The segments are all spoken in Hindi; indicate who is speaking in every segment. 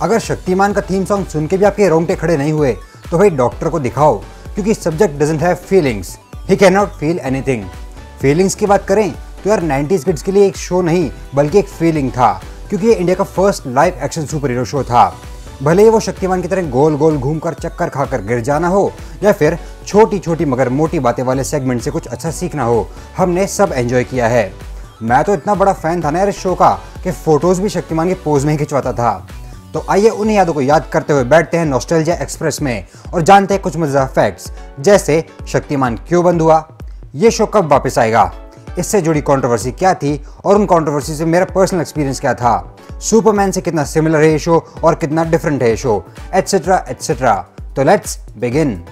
Speaker 1: अगर शक्तिमान का थीम सॉन्ग सुन के भी आपके रोंगटे खड़े नहीं हुए तो भाई डॉक्टर को दिखाओ, क्योंकि subject doesn't have feelings, he can not feel anything. Feelings की बात करें तो यार 90s किड्स के लिए एक शो नहीं बल्कि एक फीलिंग था, क्योंकि ये इंडिया का first live action super hero show था। भले ही वो शक्तिमान की तरह गोल गोल घूमकर चक्कर खाकर गिर जाना हो या फिर छोटी छोटी मगर मोटी बातें वाले सेगमेंट से कुछ अच्छा सीखना हो, हमने सब एंजॉय किया है। मैं तो इतना बड़ा फैन था ना यार इस शो का कि फोटोज भी शक्तिमान के पोज में ही खिंचवाता था। तो आइए उन यादों को याद करते हुए बैठते हैं नॉस्टैल्जिया एक्सप्रेस में और जानते हैं कुछ मजेदार फैक्ट्स, जैसे शक्तिमान क्यों बंद हुआ, ये शो कब वापस आएगा, इससे जुड़ी कंट्रोवर्सी क्या थी और उन कंट्रोवर्सी से मेरा पर्सनल एक्सपीरियंस क्या था, सुपरमैन से कितना सिमिलर है ये शो और कितना डिफरेंट है ये शो, एटसेट्रा एटसेट्रा। तो लेट्स बिगिन।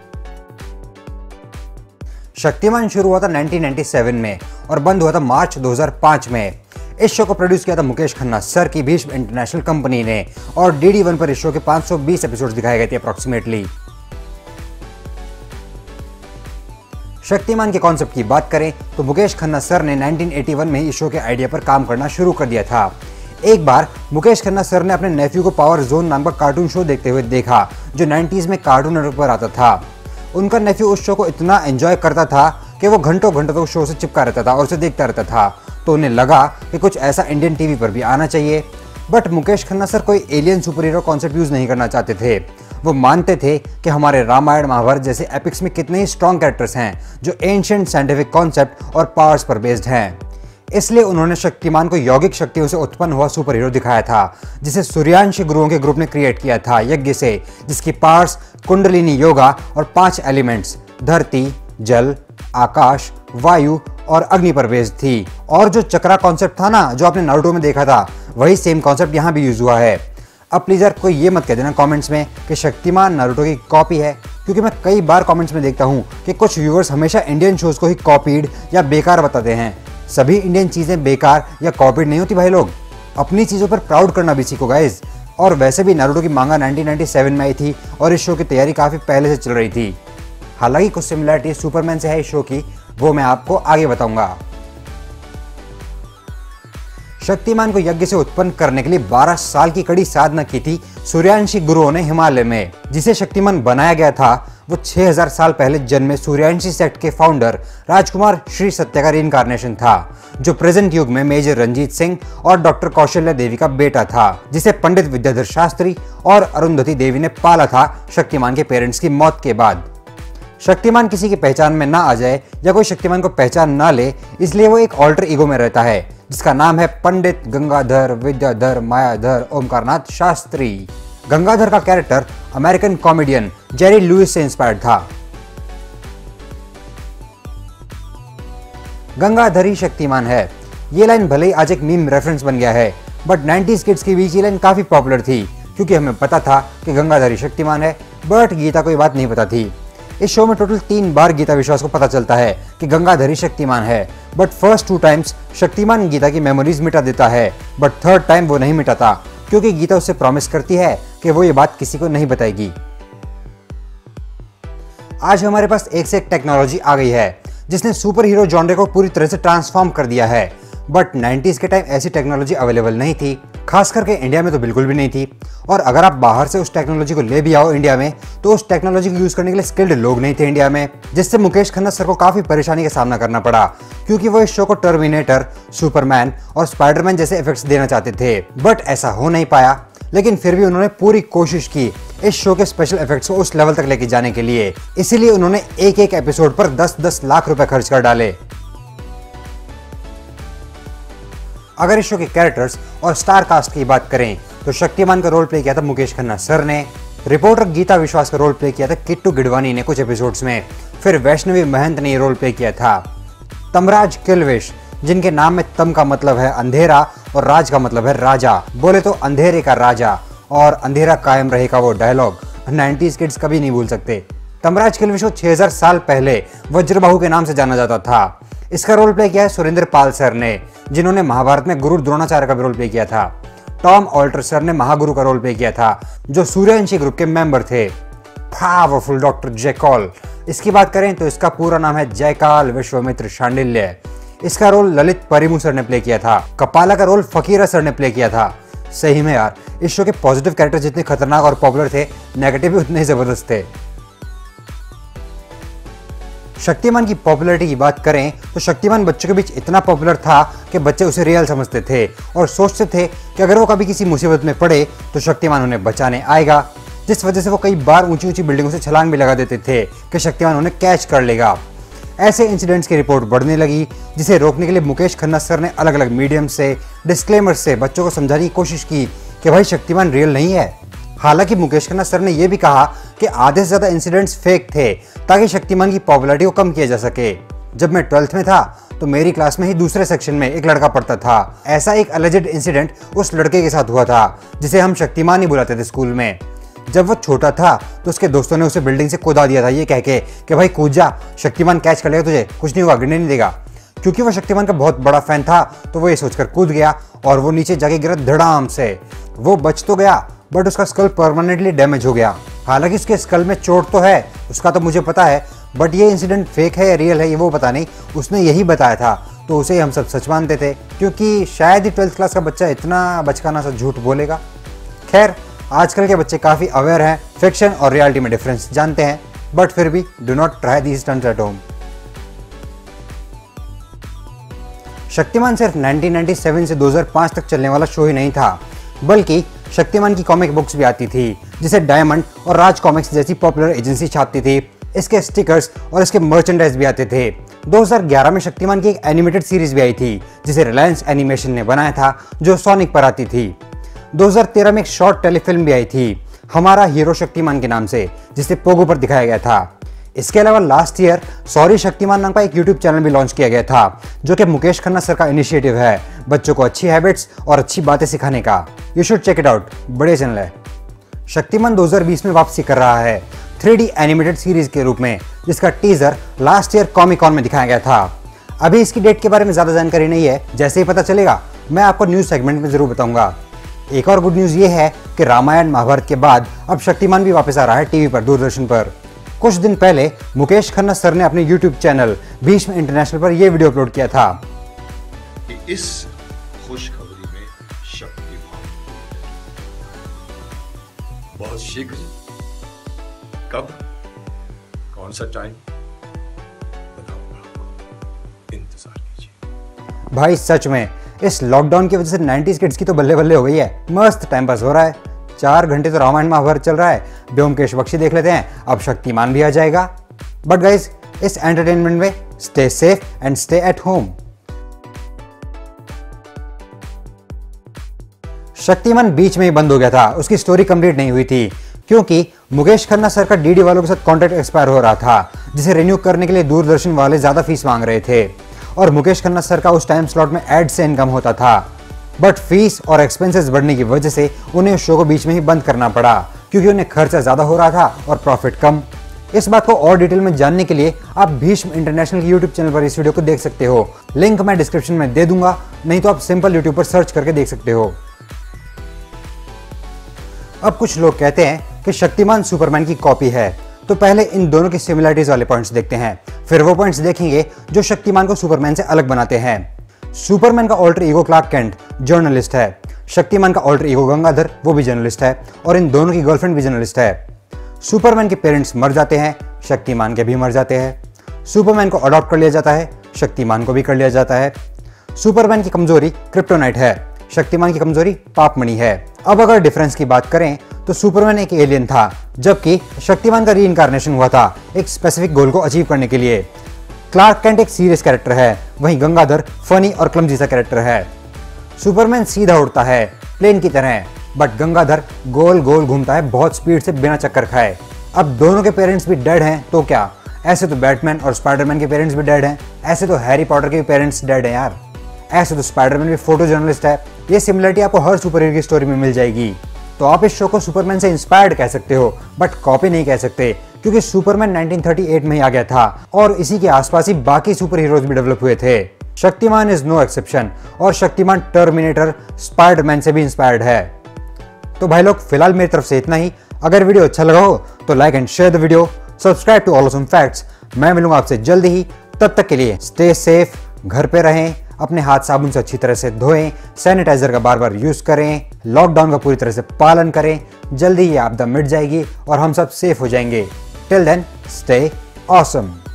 Speaker 1: शक्तिमान शुरू हुआ था 1997 में और बंद हुआ था मार्च 2005 में। इस शो को प्रोड्यूस किया था मुकेश खन्ना सर की भीष्म इंटरनेशनल कंपनी ने और DD1 पर इस शो के 520 एपिसोड्स दिखाए गए थे अप्रॉक्सीमेटली। शक्तिमान के कॉन्सेप्ट की बात करें तो मुकेश खन्ना सर ने 1981 में इस शो के आइडिया पर काम करना शुरू कर दिया था। एक बार मुकेश खन्ना सर ने अपने नेफ्यू को पावर जोन नाम का कार्टून शो देखते हुए देखा जो 90s में कार्टून नेटवर्क पर आता था। उनका नेफ्यू उस शो को इतना एंजॉय करता था कि वो घंटों घंटों तक उस शो से चिपका रहता था और उसे देखता रहता था। तो उन्हें लगा कि कुछ ऐसा इंडियन टीवी पर भी आना चाहिए। बट मुकेश खन्ना सर कोई alien super hero concept use नहीं करना चाहते थे। वो मानते थे कि हमारे रामायण महाभारत जैसे एपिक्स में कितने ही स्ट्रॉन्ग कैरेक्टर्स हैं जो एंशिएंट साइंटिफिक कॉन्सेप्ट और पावर्स पर बेस्ड हैं। इसलिए उन्होंने शक्तिमान को यौगिक शक्तियों से उत्पन्न हुआ सुपर हीरो दिखाया था, जिसे सूर्यांशी गुरुओं के ग्रुप ने क्रिएट किया था यज्ञ से, जिसकी पावर्स कुंडलिनी योगा और 5 एलिमेंट्स धरती, जल, आकाश, वायु और अग्नि पर बेस्ड थी। और जो चक्रा कॉन्सेप्ट था ना जो आपने नारुतो में देखा था, वही सेम कॉन्सेप्ट यहाँ भी यूज हुआ है। अब प्लीज यार कोई ये मत कह देना कमेंट्स में कि शक्तिमान नारुतो की कॉपी है, क्योंकि मैं कई बार कमेंट्स में देखता हूँ कि कुछ व्यूअर्स हमेशा इंडियन शोज को ही कॉपीड या बेकार बताते हैं। सभी इंडियन चीजें बेकार या कॉपीड नहीं होती भाई लोग, अपनी चीजों पर प्राउड करना भी सीखो गाइज। और वैसे भी नारुतो की मांगा 1997 में आई थी और इस शो की तैयारी काफी पहले से चल रही थी। हालांकि कुछ सिमिलरिटी सुपरमैन से है इस शो की, वो मैं आपको आगे बताऊंगा। शक्तिमान को यज्ञ से उत्पन्न करने के लिए 12 साल की कड़ी साधना की थी सूर्यांशी गुरुओं ने हिमालय में। जिसे शक्तिमान बनाया गया था वो 6000 साल पहले जन्मे सूर्यांशी सेक्ट के फाउंडर राजकुमार श्री सत्य का रीइंकार्नेशन था, जो प्रेजेंट युग में मेजर रंजीत सिंह और डॉक्टर कौशल्या देवी का बेटा था, जिसे पंडित विद्याधर शास्त्री और अरुंधति देवी ने पाला था शक्तिमान के पेरेंट्स की मौत के बाद। शक्तिमान किसी की पहचान में ना आ जाए या कोई शक्तिमान को पहचान ना ले, इसलिए वो एक ऑल्टर ईगो में रहता है जिसका नाम है पंडित गंगाधर विद्याधर मायाधर ओमकारनाथ शास्त्री। गंगाधर का character American comedian Jerry Lewis से इंस्पायर्ड था। गंगाधर ही शक्तिमान है, ये लाइन भले ही आज एक मीम रेफरेंस बन गया है, बट 90s किड्स के बीच ये लाइन काफी पॉपुलर थी, क्योंकि हमें पता था कि गंगाधर ही शक्तिमान है, बट गीता को ये बात नहीं पता थी। इस शो में टोटल 3 बार गीता विश्वास को पता चलता है कि गंगाधर ही शक्तिमान है, but first 2 times Shaktimaan Geeta की मेमोरीज मिटा देता है, बट थर्ड टाइम वो नहीं मिटाता, क्योंकि गीता उससे प्रॉमिस करती है कि वो ये बात किसी को नहीं बताएगी। आज हमारे पास एक से एक टेक्नोलॉजी आ गई है जिसने सुपर हीरो जॉनरे को पूरी तरह से ट्रांसफॉर्म कर दिया है, बट 90s के टाइम ऐसी टेक्नोलॉजी अवेलेबल नहीं थी, खास करके इंडिया में तो बिल्कुल भी नहीं थी। और अगर आप बाहर से उस टेक्नोलॉजी को ले भी आओ इंडिया में, तो उस टेक्नोलॉजी को यूज करने के लिए स्किल्ड लोग नहीं थे इंडिया में, जिससे मुकेश खन्ना सर को काफी परेशानी का सामना करना पड़ा, क्योंकि वो इस शो को टर्मिनेटर, सुपरमैन और स्पाइडरमैन जैसे इफेक्ट्स देना चाहते थे, बट ऐसा हो नहीं पाया। लेकिन फिर भी उन्होंने पूरी कोशिश की इस शो के स्पेशल इफेक्ट्स को उस लेवल तक लेके जाने के लिए, इसीलिए उन्होंने एक एक एपिसोड पर 10-10 लाख रुपए खर्च कर डाले। अगर इस शो के कैरेक्टर्स और स्टार कास्ट की बात करें तो शक्तिमान का रोल प्ले किया था मुकेश खन्ना सर ने, रिपोर्टर गीता विश्वास का रोल प्ले किया था किट्टू गिडवानी ने कुछ एपिसोड्स में, फिर वैष्णवी महंत ने ये रोल प्ले किया था। तमराज किल्विश, जिनके नाम में तम का मतलब है अंधेरा और राज का मतलब है राजा, बोले तो अंधेरे का राजा और अंधेरा कायम रहेगा वो डायलॉग 90s किड्स कभी नहीं भूल सकते। तमराज किल्विश को 6000 साल पहले वज्रबाहु के नाम से जाना जाता था। इसका रोल प्ले किया है सुरेंद्र पाल सर ने, जिन्होंने महाभारत में गुरु द्रोणाचार्य का भी रोल प्ले किया था। टॉम ऑल्टर सर ने महागुरु का रोल प्ले किया था, जो सूर्यवंशी ग्रुप के मेंबर थे। पावरफुल डॉक्टर जयकॉल, इसकी बात करें तो इसका पूरा नाम है जयकाल विश्वामित्र शांडिल्य। इसका रोल ललित परिमू सर ने प्ले किया था। कपाला का रोल फकीरा सर ने प्ले किया था। सही में यार, इस शो के पॉजिटिव कैरेक्टर जितने खतरनाक और पॉपुलर थे, नेगेटिव भी उतने ही जबरदस्त थे। शक्तिमान की पॉपुलैरिटी की बात करें तो शक्तिमान बच्चों के बीच इतना पॉपुलर था कि बच्चे उसे रियल समझते थे और सोचते थे कि अगर वो कभी किसी मुसीबत में पड़े तो शक्तिमान उन्हें बचाने आएगा, जिस वजह से वो कई बार ऊंची ऊंची बिल्डिंगों से छलांग भी लगा देते थे कि शक्तिमान उन्हें कैच कर लेगा। ऐसे इंसिडेंट्स की रिपोर्ट बढ़ने लगी, जिसे रोकने के लिए मुकेश खन्ना सर ने अलग अलग मीडियम से, डिस्क्लेमर से बच्चों को समझाने की कोशिश की कि भाई शक्तिमान रियल नहीं है। हालांकि मुकेश खन्ना सर ने यह भी कहा कि आधे से ज्यादा इंसिडेंट्स फेक थे ताकि शक्तिमान की पॉपुलैरिटी को कम किया जा सके। जब मैं 12th में था तो मेरी क्लास में ही दूसरे सेक्शन में एक लड़का पढ़ता था। ऐसा एक अलेजेड इंसिडेंट उस लड़के के साथ हुआ था जिसे हम शक्तिमान ही बुलाते थे स्कूल में। जब वो छोटा था तो उसके दोस्तों ने उसे बिल्डिंग से कूदा दिया था, ये कह के कि भाई कूद जा, शक्तिमान कैच कर लेगा तुझे, कुछ नहीं हुआ, गिरने नहीं देगा। क्योंकि वो शक्तिमान का बहुत बड़ा फैन था तो वो ये सोचकर कूद गया और वो नीचे जाके गिरा धड़ाम से। वो बच तो गया बट उसका स्कल परमानेंटली डैमेज हो गया। हालांकि उसके स्कल में चोट तो है, उसका तो मुझे पता है, बट ये इंसिडेंट फेक है या रियल है ये वो पता नहीं। उसने यही बताया था तो उसे हम सब सच मानते थे, क्योंकि शायद ही 12th क्लास का बच्चा इतना बचकाना सा झूठ बोलेगा। खैर, आजकल के बच्चे काफ़ी अवेयर हैं, फिक्शन और रियलिटी में डिफरेंस जानते हैं, बट फिर भी do not try these stunts at home. Shaktimaan सिर्फ 1997 से 2005 तक चलने वाला शो ही नहीं था, बल्कि शक्तिमान की कॉमिक बुक्स भी आती थी जिसे डायमंड और राज कॉमिक्स जैसी पॉपुलर एजेंसी छापती थी। इसके स्टिकर्स और इसके मर्चेंडाइज भी आते थे। 2011 में शक्तिमान की एक एनिमेटेड सीरीज भी आई थी जिसे रिलायंस एनिमेशन ने बनाया था, जो सोनिक पर आती थी। 2013 में एक शॉर्ट टेलीफिल्म भी आई थी हमारा हीरो शक्तिमान के नाम से, जिसे पोगो पर दिखाया गया था। इसके अलावा लास्ट ईयर सॉरी शक्तिमान नाम का एक यूट्यूब चैनल भी लॉन्च किया गया था, जो कि मुकेश खन्ना सर का इनिशिएटिव है बच्चों को अच्छी हैबिट्स और अच्छी बातें सिखाने का। You should check it out, बढ़िया चैनल है। शक्तिमान 2020 में वापसी कर रहा है 3D एनिमेटेड सीरीज के रूप में, जिसका teaser last year comic con में दिखाया गया था। अभी इसकी डेट के बारे में ज्यादा जानकारी नहीं है, जैसे ही पता चलेगा मैं आपको न्यूज सेगमेंट में जरूर बताऊंगा। एक और गुड न्यूज ये है कि रामायण महाभारत के बाद अब शक्तिमान भी वापस आ रहा है टीवी पर, दूरदर्शन पर। कुछ दिन पहले मुकेश खन्ना सर ने अपने यूट्यूब चैनल भीष्म इंटरनेशनल पर यह वीडियो अपलोड किया था।
Speaker 2: इस खुशखबरी में शक्तिमान बहुत शीघ्र, कब, कौन सा टाइम बताऊंगा, इंतजार कीजिए।
Speaker 1: भाई सच में इस लॉकडाउन की वजह से 90s किड्स की तो बल्ले बल्ले हो गई है, मस्त टाइम पास हो रहा है। 4 घंटे तो रामायण महाभारत चल रहा है, ब्योमकेश बख्शी देख लेते हैं, अब शक्तिमान भी आ जाएगा। बट गाइज, इस एंटरटेनमेंट में stay safe and stay at home. Shaktimaan बीच में ही बंद हो गया था, उसकी स्टोरी कंप्लीट नहीं हुई थी, क्योंकि मुकेश खन्ना सर का डीडी वालों के साथ कॉन्ट्रैक्ट एक्सपायर हो रहा था, जिसे रिन्यू करने के लिए दूरदर्शन वाले ज्यादा फीस मांग रहे थे और मुकेश खन्ना सर का उस टाइम स्लॉट में एड से इनकम होता था। बट फीस और एक्सपेंसेस बढ़ने की वजह से उन्हें उस शो को बीच में ही बंद करना पड़ा, क्योंकि उन्हें खर्चा ज्यादा हो रहा था और प्रॉफिट कम। इस बात को और डिटेल में जानने के लिए आप भीष्म इंटरनेशनल के यूट्यूब चैनल पर इस वीडियो को देख सकते हो। लिंक मैं डिस्क्रिप्शन में दे दूंगा, नहीं तो आप सिंपल यूट्यूब पर सर्च करके देख सकते हो। अब कुछ लोग कहते हैं कि शक्तिमान सुपरमैन की कॉपी है, तो पहले इन दोनों की सिमिलरिटीज वाले पॉइंट्स देखते हैं, फिर वो पॉइंट्स देखेंगे जो शक्तिमान को सुपरमैन से अलग बनाते हैं। सुपरमैन का alter ego Clark Kent journalist है, शक्तिमान का ऑल्टर ईगो गंगाधर वो भी जर्नलिस्ट है, और इन दोनों की गर्लफ्रेंड भी जर्नलिस्ट है। सुपरमैन के पेरेंट्स मर जाते हैं, शक्तिमान के भी मर जाते हैं। सुपरमैन को अडॉप्ट कर लिया जाता है, शक्तिमान को भी कर लिया जाता है। सुपरमैन की कमजोरी क्रिप्टोनाइट है, शक्तिमान की कमजोरी पापमणि है। अब अगर डिफरेंस की बात करें तो सुपरमैन एक एलियन था, जबकि शक्तिमान का रीइंकार्नेशन हुआ था एक स्पेसिफिक गोल को अचीव करने के लिए। क्लार्क केंट एक सीरियस कैरेक्टर है, वहीं गंगाधर फनी और क्लमजी सा कैरेक्टर है। सुपरमैन सीधा उड़ता है प्लेन की तरह, बट गंगाधर गोल गोल घूमता है बहुत स्पीड से बिना चक्कर खाए। अब दोनों के पेरेंट्स भी डेड हैं तो क्या, ऐसे तो बैटमैन और स्पाइडरमैन के पेरेंट्स भी डेड हैं, ऐसे तो हैरी पॉटर के भी पेरेंट्स डेड हैं यार, ऐसे तो स्पाइडरमैन भी फोटो जर्नलिस्ट है। ये सिमिलरिटी आपको हर सुपर हीरो की स्टोरी में मिल जाएगी। तो आप इस शो को सुपरमैन से इंस्पायर्ड कह सकते हो, बट कॉपी नहीं कह सकते, क्योंकि सुपरमैन 1938 में ही आ गया था और इसी के आसपास ही बाकी सुपर हीरोज भी डेवलप हुए थे। शक्तिमान इज नो एक्सेप्शन, और शक्तिमान टर्मिनेटर स्पाइडरमैन से भी इंस्पायर्ड है। तो भाई लोग, फिलहाल मेरी तरफ से इतना ही। अगर वीडियो अच्छा लगा हो तो like and share the video, subscribe to awesome facts. मैं मिलूंगा आपसे जल्द ही, तब तक के लिए स्टे सेफ, घर पे रहें, अपने हाथ साबुन से अच्छी तरह से धोएं, सैनिटाइजर का बार बार यूज करें। लॉकडाउन का पूरी तरह से पालन करें, जल्दी ये आपदा मिट जाएगी और हम सब सेफ हो जाएंगे। Till then, stay awesome.